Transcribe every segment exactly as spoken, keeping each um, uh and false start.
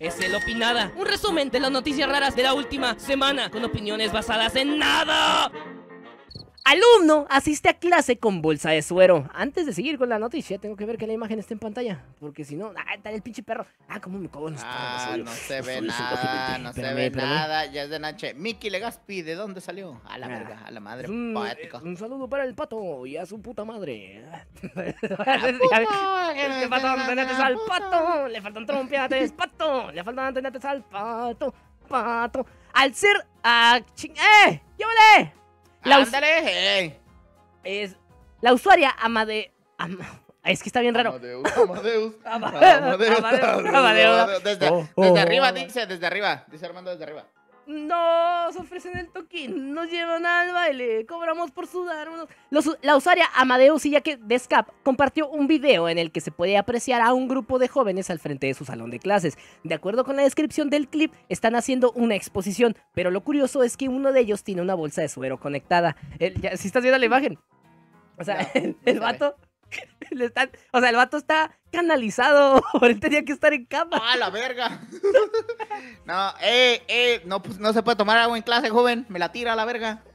es el Opinada, un resumen de las noticias raras de la última semana, con opiniones basadas en nada. Alumno asiste a clase con bolsa de suero. Antes de seguir con la noticia, tengo que ver que la imagen esté en pantalla, porque si no, ah, está el pinche perro. Ah, cómo me cago en los Ah, perros. no se ve Soy nada, psicológicamente. no se Espérame, ve espérame. nada. Ya es de noche. Mickey Legaspi, ¿de dónde salió? A la Ah, verga, a la madre Es un, poética. eh, un saludo para el pato y a su puta madre. ¡Puto! Le faltan antenates al pato, le faltan trompeates, pato, le faltan antenates al pato, pato. Al ser a ching... ¡Eh! ¡Qué vale! La us- ¡Ándale! eh. es la usuaria Amade... Am- es que está bien raro. Amadeus, Amadeus, Ama- Amadeus, Amadeus, Amadeus. Desde, Oh, oh, desde oh. arriba, dice, desde arriba. Dice Armando desde arriba. Nos ofrecen el toquín, nos llevan al baile, cobramos por sudar. unos- Los- la usuaria Amadeus Iñaki Descap compartió un video en el que se puede apreciar a un grupo de jóvenes al frente de su salón de clases. De acuerdo con la descripción del clip, están haciendo una exposición, pero lo curioso es que uno de ellos tiene una bolsa de suero conectada. El- ya, si estás viendo la imagen, o sea, No, el, no el se vato, le están- o sea, el vato está canalizado, él tenía que estar en cama. ¡Ah, la verga! No, eh, eh, no, pues, no se puede tomar agua en clase, joven. Me la tira a la verga.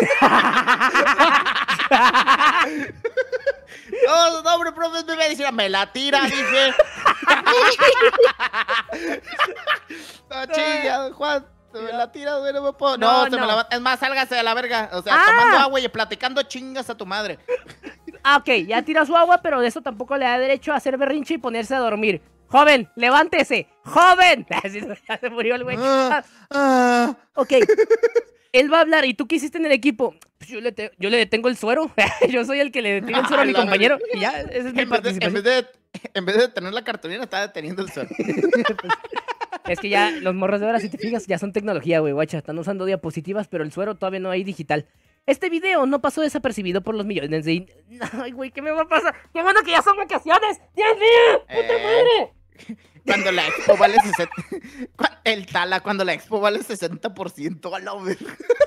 No, no, hombre, profe, me va a decir, me la tira, dije. No, chinga, Juan, se me la tira, güey, no me puedo. No, No, se me no. la va. Es más, sálgase de la verga. O sea, Ah. tomando agua y platicando chingas a tu madre. Ah, ok, ya tira su agua, pero de eso tampoco le da derecho a hacer berrinche y ponerse a dormir. Joven, levántese. ¡Joven! Así, ya se murió el güey. Ah, ah. Ok. Él va a hablar. ¿Y tú qué hiciste en el equipo? Pues yo le, te- yo le detengo el suero. Yo soy el que le detiene el suero a mi La compañero. Y ya, esa es mi En vez, de, en, participación. vez de, en vez de tener la cartulina, estaba deteniendo el suelo. Es que ya los morros de ahora, si te fijas, ya son tecnología, güey, guacha. Están usando diapositivas, pero el suero todavía no hay digital. Este video no pasó desapercibido por los millones de... in- Ay, güey, ¿qué me va a pasar? ¡Qué bueno que ya son vacaciones! ¡Dios mío! ¡Puta Eh. madre! Cuando la expo vale sesenta... Cu- El Tala, cuando la expo vale sesenta por ciento a la verga.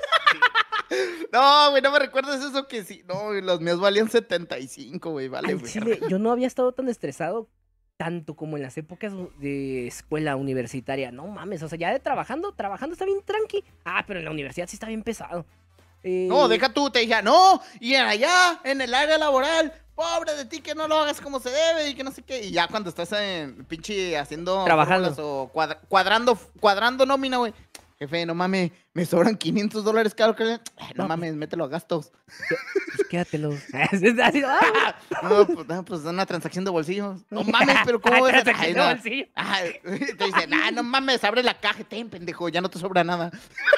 No, güey, no me recuerdes eso que sí. No, güey, los míos valían setenta y cinco, güey, vale, Al güey. chile, yo no había estado tan estresado tanto como en las épocas de escuela universitaria. No mames, o sea, ya de trabajando, trabajando está bien tranqui. Ah, pero en la universidad sí está bien pesado. Eh, No, deja tú, te dije, no, y allá, en el área laboral, pobre de ti que no lo hagas como se debe y que no sé qué. Y ya cuando estás en pinche haciendo Trabajando. fórmulas o cuadra- cuadrando, cuadrando nómina, güey. Jefe, no mames, me sobran quinientos dólares, claro que le- Ay, no No, mames, mételo a gastos. Pues quédatelos. Así, ah, No, pues, no, pues una transacción de bolsillo. No mames, pero ¿cómo Ay, ves? transacción Ay, de no. bolsillo. Ay, te dicen, ah, no mames, abre la caja, ten, pendejo, ya no te sobra nada.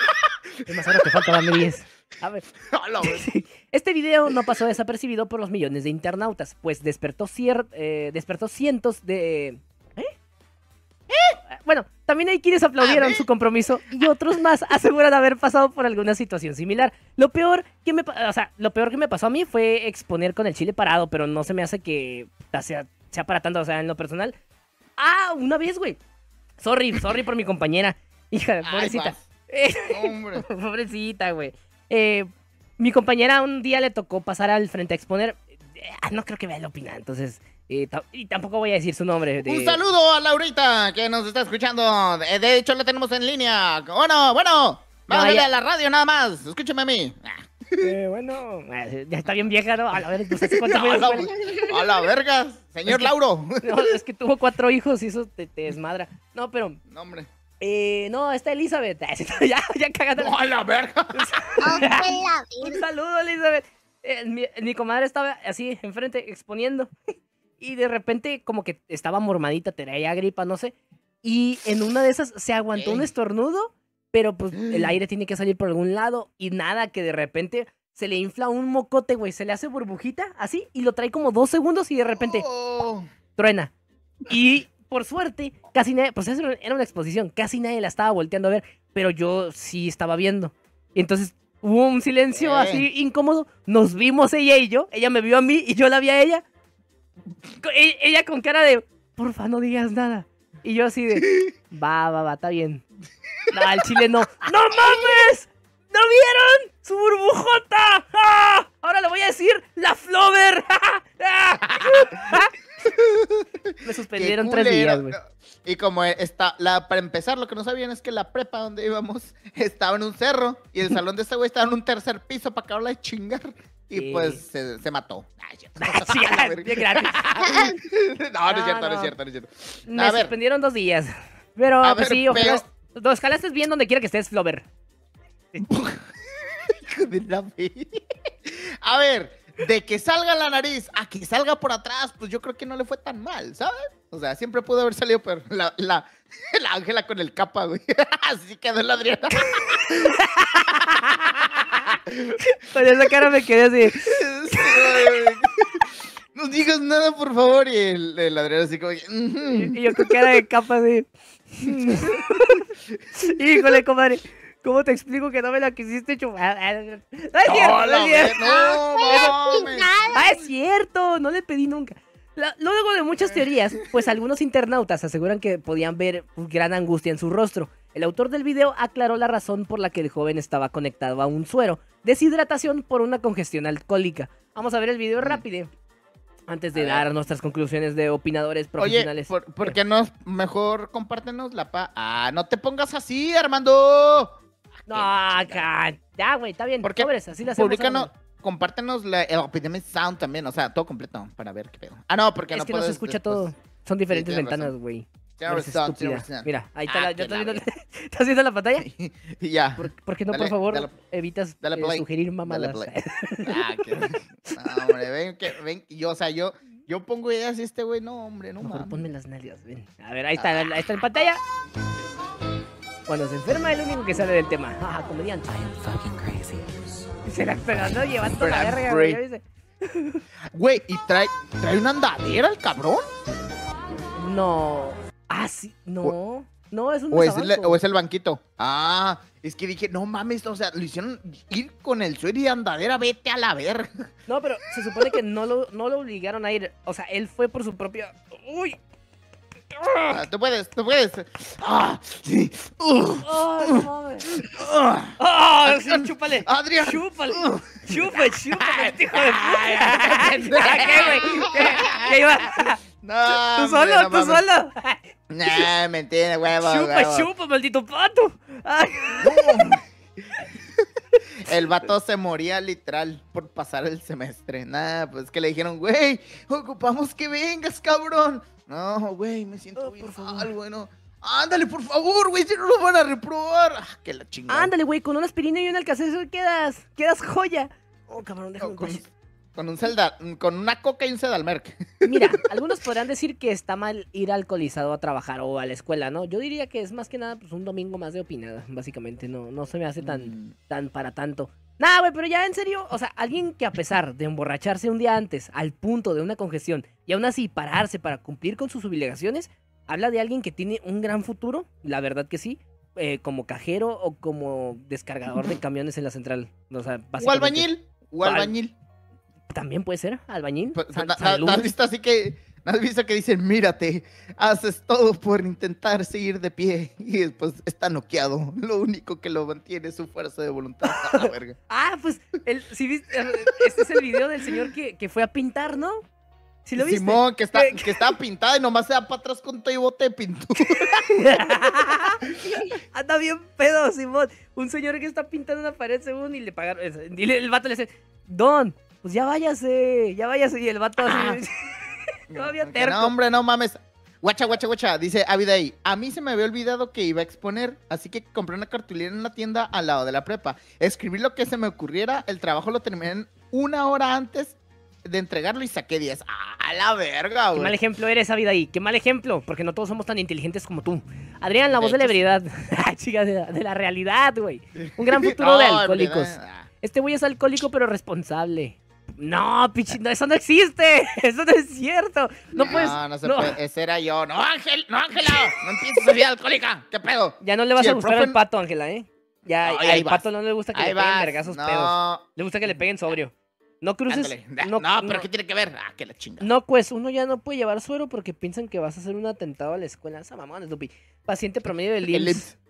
Es más, ahora te falta darme diez. A ver. Hola, güey. Este video no pasó desapercibido por los millones de internautas, pues despertó, cier- eh, despertó cientos de... ¿Eh? ¿Eh? Bueno, también hay quienes aplaudieron ¿Eh? su compromiso y otros más aseguran haber pasado por alguna situación similar. Lo peor que me, pa- o sea, lo peor que me pasó a mí fue exponer con el chile parado, pero no se me hace que puta, sea, sea para tanto, o sea, en lo personal. Ah, una vez, güey. Sorry, sorry por mi compañera. Hija, Ay, pobrecita. vas. Eh, Hombre. Pobrecita, güey. Eh, mi compañera un día le tocó pasar al frente a exponer. Eh, ah, no creo que vea el opinar, entonces. eh, ta- y tampoco voy a decir su nombre. de- Un saludo a Laurita que nos está escuchando. De, de hecho, la tenemos en línea. Bueno, bueno. Vamos No, ya- a la radio nada más. Escúcheme a mí. Eh, bueno, eh, ya está bien vieja, ¿no? A la ver, pues hace cuánto fue A la la, escuela? a la verga, señor Es que- Lauro. No, es que tuvo cuatro hijos y eso te, te desmadra. No, pero. No, hombre. Eh, no, está Elizabeth. ya, ya cagando. No, a la verga. Un saludo, Elizabeth. Eh, mi, mi comadre estaba así enfrente exponiendo y de repente como que estaba mormadita, traía gripa, no sé. Y en una de esas se aguantó un Ey. estornudo, pero pues el aire tiene que salir por algún lado y nada, que de repente se le infla un mocote, güey. Se le hace burbujita así y lo trae como dos segundos y de repente Oh. truena. Y por suerte, casi nadie, pues eso era una exposición, casi nadie la estaba volteando a ver, pero yo sí estaba viendo. Y entonces hubo un silencio Eh. así incómodo, nos vimos ella y yo, ella me vio a mí y yo la vi a ella. Co- e- Ella con cara de, porfa, no digas nada. Y yo así de, va, va, va, está bien. No, al chile no. ¡No mames! ¿No vieron? ¡Su burbujota! ¡Ah! Ahora le voy a decir la Flover. Me Qué suspendieron tres culero. días, güey. Y como está, la, para empezar, lo que no sabían es que la prepa donde íbamos estaba en un cerro y el salón de este güey estaba en un tercer piso para acabarla de chingar. Y Sí. pues se, se mató. Ay, cierto. Sí, A la verga. bien gratis. No, no es No, cierto, no es no. cierto, no es cierto. Me A ver. suspendieron dos días. Pero, A pues ver, sí, ojalá. pero- est- Ojalá estés bien donde quiera que estés, Flover. Hijo de la fe. A ver, de que salga la nariz a que salga por atrás, pues yo creo que no le fue tan mal, ¿sabes? O sea, siempre pudo haber salido, pero la, la, la Ángela con el capa, güey. Así quedó la Adriana. Con esa cara me quedé así. Sí, güey. No digas nada, por favor. Y el, el Adrián así como... "Ujú". Y yo con cara de capa así. Híjole, comadre. ¿Cómo te explico que no me la quisiste chupar? No es cierto, No, no la es cierto. ve- no, mames. Ah, es cierto, no le pedí nunca. La- luego de muchas teorías, pues algunos internautas aseguran que podían ver gran angustia en su rostro. El autor del video aclaró la razón por la que el joven estaba conectado a un suero. Deshidratación por una congestión alcohólica. Vamos a ver el video rápido. Antes de A ver. dar nuestras conclusiones de opinadores Oye, profesionales. ¿por, por qué no mejor compártenos la pa... Ah, no te pongas así, Armando. No, acá. Ya, güey, está bien. ¿Por qué? Sobres, así la hacemos. Públicanos, ahora. compártenos la, el Epidemic Sound también, o sea, todo completo, para ver qué pedo. Ah, no, porque Es no que no se puedes escucha después- todo. Son diferentes tienes ventanas, razón. güey. Tienes Eres razón, estúpida. tienes razón. Mira, ahí está Ah, la. ¿Ya que estás la viendo, ¿estás viendo la pantalla? Y ya. ¿Por, por qué no, Dale, por favor, dale- evitas dale eh, play, sugerir Dale mamadas? play. Ah, que... No, hombre, ven, que, ven, yo, o sea, yo, yo pongo ideas y este güey, no, hombre, no Mejor mames. ponme las nalgas, ven. A ver, ahí está, ahí está en pantalla. Cuando se enferma es el único que sale del tema. Ajá, comediante. Se la esperando llevando But la I'm verga, güey. free. ¿ya viste? Güey, ¿y trae, trae una andadera el cabrón? No. Ah, sí. No. No, es un ¿O es, el, mesabanco. o es el banquito? Ah, es que dije, no mames, o sea, lo hicieron ir con el suero y andadera, vete a la verga. No, pero se supone que no lo, no lo obligaron a ir. O sea, él fue por su propia. ¡Uy! Ah, tú puedes, tú puedes. Ah, sí. Uh, ¡Ay, no mames! uh. ¡Ah! Sí, chúpale! Adrián. ¡Chúpale! Uh. ¡Chúpale, chúpale, hijo de puta! ¿Para qué, güey? ¿Qué, qué iba? No, ¡Tú hombre, solo, no tú mames. solo! Nah, mentira, huevo, ¡Chupa, huevo. chupa, maldito pato! Ay. No, hombre. El vato se moría literal por pasar el semestre. Nada, pues que le dijeron, güey, ocupamos que vengas, cabrón. No, güey, me siento Oh, bien por favor. mal, güey, no. Ándale, por favor, güey, si no lo van a reprobar. Ah, que la chingada. Ándale, güey, con una aspirina y un alcacelser quedas. Quedas joya. Oh, cabrón, déjame con, en paz. con un celda, con una coca y un sedalmerc. Mira, algunos podrán decir que está mal ir alcoholizado a trabajar o a la escuela, ¿no? Yo diría que es más que nada pues un domingo más de opinada, básicamente. No, no se me hace tan, Mm. tan para tanto. Nah, güey, pero ya en serio, o sea, alguien que a pesar de emborracharse un día antes, al punto de una congestión, y aún así pararse para cumplir con sus obligaciones, habla de alguien que tiene un gran futuro, la verdad que sí, eh, como cajero o como descargador de camiones en la central. O sea, O básicamente. albañil, o Al- albañil. También puede ser, albañil. Pues, San- ¿no- San ¿no has Luz. visto así que, ¿no has visto que dicen, mírate, haces todo por intentar seguir de pie y después está noqueado? Lo único que lo mantiene es su fuerza de voluntad. A la verga. Ah, pues, el, si viste, este es el video del señor que, que fue a pintar, ¿no? ¿Sí lo viste? Simón, que, está, ¿Qué- que estaba pintada y nomás se da para atrás con todo y bote de pintura. Anda bien pedo, Simón. Un señor que está pintando una pared según y le pagaron. Y le- el vato le dice, Don, pues ya váyase, ya váyase. Y el vato así. Todavía Que terco. No, hombre, no mames. Guacha, guacha, guacha. Dice Aviday, a mí se me había olvidado que iba a exponer, así que compré una cartulina en la tienda al lado de la prepa. Escribí lo que se me ocurriera, el trabajo lo terminé en una hora antes de entregarlo y saqué diez. ¡Ah, la verga, Qué mal güey! ejemplo eres, Ávida, ahí. Qué mal ejemplo, porque no todos somos tan inteligentes como tú. Adrián, la De voz de la hecho, sí. ebriedad. Ah, chica, de la, de la realidad, güey. Un gran futuro de No, alcohólicos. verdad. Este güey es alcohólico, pero responsable. No, pichi, no, eso no existe. Eso no es cierto. No, No, puedes. no se no. puede. Ese era yo. No, Ángel, no, Ángela. No empieces a ser alcohólica. ¿Qué pedo? Ya no le vas Sí, a el gustar profe- al pato, Ángela, ¿eh? Ya, No, al ahí vas. pato no le gusta que Ahí le peguen vas. vergazos No, pedos. Le gusta que le peguen sobrio. No cruces. ándale. No, pero ¿qué tiene que ver? Ah, que la chinga. No, pues uno ya no puede llevar suero porque piensan que vas a hacer un atentado a la escuela. Esa mamón, Snoopy. Paciente promedio del El I M S S.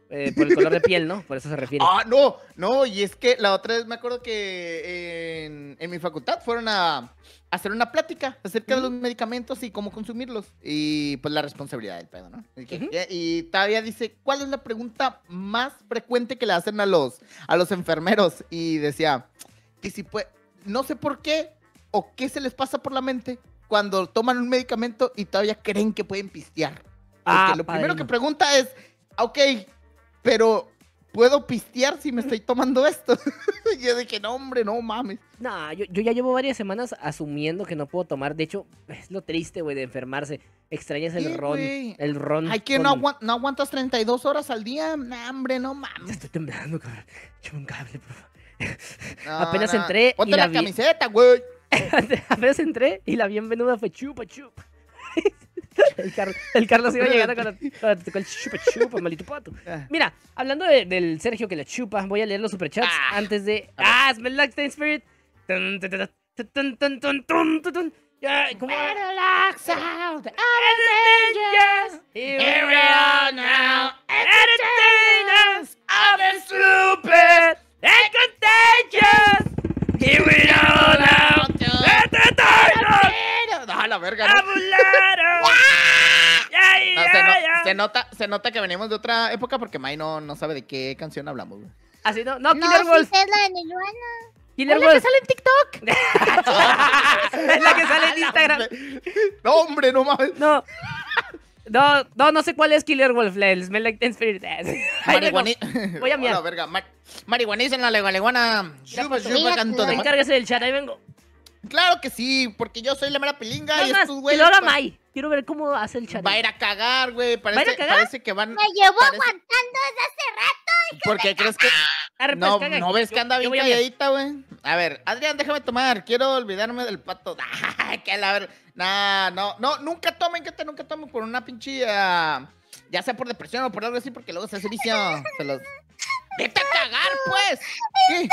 Eh, por el color de piel, ¿no? Por eso se refiere. Ah, no, no, y es que la otra vez me acuerdo que en, en mi facultad fueron a hacer una plática acerca de los medicamentos y cómo consumirlos. Y pues la responsabilidad del pedo, ¿no? Y, que- Ujú. y todavía dice, ¿cuál es la pregunta más frecuente que le hacen a los, a los enfermeros? Y decía, que si puede, no sé por qué o qué se les pasa por la mente cuando toman un medicamento y todavía creen que pueden pistear. Porque Ah, lo primero que padrino. pregunta es, ok, pero ¿puedo pistear si me estoy tomando esto? Y yo dije, no, hombre, no mames. Nah, yo, yo ya llevo varias semanas asumiendo que no puedo tomar. De hecho, es lo triste, güey, de enfermarse. Extrañas el Sí, ron. güey. El ron. Ay, que no, con- aguan- no aguantas treinta y dos horas al día. No, hombre, no Ya mames. estoy temblando, cabrón. Échame un cable, por favor. No, Apenas no. entré y Ponte la la, vi. camiseta, güey. Apenas entré y la bienvenida fue chupa chupa. El, Car- el Carlos iba llegando con, la- con la- con el chupa chupa, maldito pato. Mira, hablando de- del Sergio que la chupa, voy a leer los superchats Ah, antes de. a ver. ¡Ah! Smell like Teen Spirit. Tun, tun, tun, tun, tun, tun, tun, tun, tun. Ya, ¿cómo? Relax out. Entertainers, here we are now. Entertainers of the stupid and contagious. Here we are now. Entertainers No, la verga, of no. Bularo. Ya, No, ya, se, no- ya. se nota, se nota que venimos de otra época porque May no, no sabe de qué canción hablamos, güey. Así no, no, No, Killer sí Wolf. sé la de Nirvana. Killer Es la Wolf. que sale en TikTok. Es la que sale en Instagram. No, hombre, no mames. No. No, no, no sé cuál es Killer Wolf. El Smell Like Teen Spirit. Ahí tengo. Marihuani... Voy a miar. Hola, verga. Mar... Marihuaniza la legaliguana. Chupa, pues, chupa, mira, canto de... cuidado. Encárguese del chat, ahí vengo. Claro que sí, porque yo soy la mera pilinga Nada y más, estos que güeyes... lo haga pa- Mai. Quiero ver cómo hace el chat. Va a ir a cagar, güey. Parece, cagar? parece que van... Me llevo Parece- aguantando desde hace rato. ¿Por qué crees que...? Arre, pues, No, caga. ¿no ves Yo- que anda yo bien voy a miar. calladita, güey? A ver, Adrián, déjame tomar. Quiero olvidarme del pato. Ay, que la ver... Nah, no, no, nunca tomen, que te nunca tomen por una pinche... ah, ya sea por depresión o por algo así, porque luego se hace vicio. Se los... ¡Vete a cagar, pues! ¿Qué?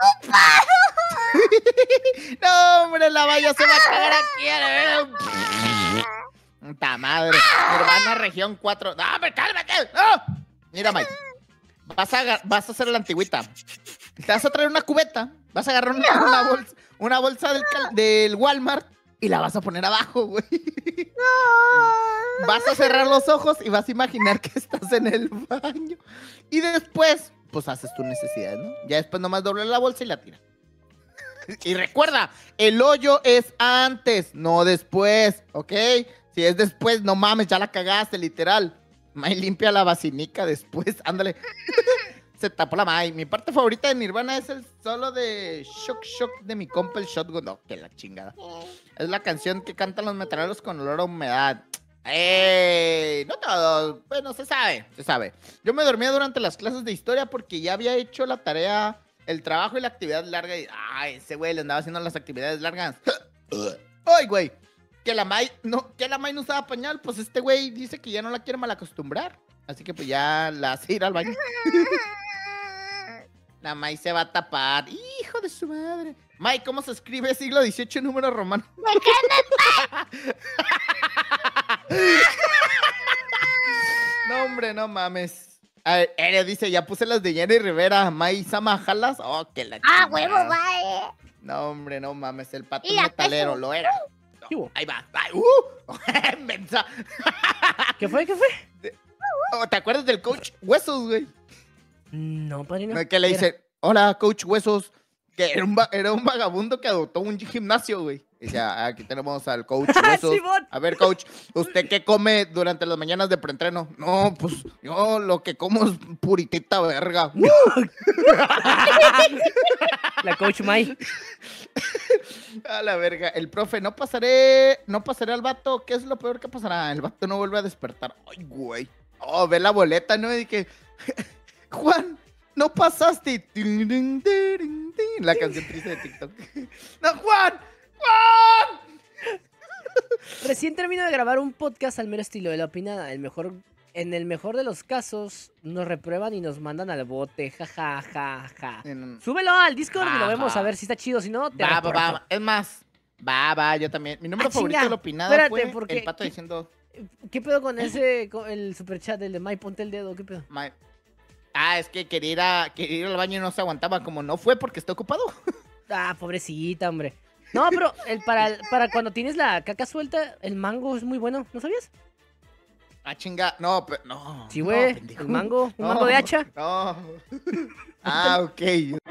No, hombre, la valla se va a cagar aquí. A la verga. ¡Puta madre! Hermana Región cuatro. ¡No, hombre, cálmate! ¡No! Mira, Mike. Vas a, aga- vas a hacer la antigüita. Te vas a traer una cubeta. Vas a agarrar una, una bolsa, una bolsa del, cal- del Walmart y la vas a poner abajo, güey. Vas a cerrar los ojos y vas a imaginar que estás en el baño. Y después, pues haces tu necesidad, ¿no? Ya después nomás doble la bolsa y la tira. Y recuerda, el hoyo es antes, no después, ¿ok? Si es después, no mames, ya la cagaste, literal. May limpia la vacinica después, ándale. Se tapó la May. Mi parte favorita de Nirvana es el solo de Shock Shock de mi compa el Shotgun. No, que la chingada. Es la canción que cantan los metaleros con olor a humedad. ¡Ey! No todos. Bueno, se sabe, se sabe. Yo me dormía durante las clases de historia porque ya había hecho la tarea, el trabajo y la actividad larga. Y, ay, ese güey le andaba haciendo las actividades largas. ¡Ay, güey! Que la May no, que la May no usaba pañal. Pues este güey dice que ya no la quiere malacostumbrar. Así que pues ya la hace ir al baño. La May se va a tapar. ¡Hijo de su madre! May, ¿cómo se escribe siglo dieciocho número romano? No, hombre, no mames. A ver, Ere dice, ya puse las de Jenny Rivera. May Sama Jalas. Oh, que la Ah, chingada. huevo, va, eh. No, hombre, no mames. El pato Y la metalero peso. lo era. No, ¿Qué hubo? ahí va. Ay, uh, mensa. ¿Qué fue? ¿Qué fue? Oh, ¿te acuerdas del coach Huesos, güey? No, padrino. No, que le ¿Qué era? dice, hola, coach Huesos. Que era un, va- era un vagabundo que adoptó un gimnasio, güey. Y decía, aquí tenemos al coach Huesos. Simón. A ver, coach, ¿usted qué come durante las mañanas de preentreno? No, pues yo lo que como es puritita verga. La coach Mai. A la verga. El profe, no pasaré, no pasaré al vato. ¿Qué es lo peor que pasará? El vato no vuelve a despertar. Ay, güey. Oh, ve la boleta, ¿no? Y que, Juan, no pasaste. Tin, tin, tin, tin. La canción triste de TikTok. No, Juan, Juan. Recién termino de grabar un podcast al mero estilo de la opinada. El mejor, en el mejor de los casos, nos reprueban y nos mandan al bote. Ja, ja, ja, ja. En- Súbelo al Discord y lo Va, vemos va. a ver si está chido. Si no, te Va, va, reporto. va. Es más, va, va, yo también. Mi número Ah, favorito chinga. de la opinada Espérate, fue porque- el pato ¿qué- diciendo... ¿Qué pedo con ese, con el superchat, el de Mai? Ponte el dedo, ¿qué pedo? "My- Ah, es que quería ir, a- quería ir al baño y no se aguantaba. Como no fue porque está ocupado. Ah, pobrecita, hombre. No, pero el para, el- para cuando tienes la caca suelta, el mango es muy bueno, ¿no sabías? Ah, chinga. No, pero no. Sí, no, güey, pendejo. el mango, un No, mango de hacha. No. Ah, ok.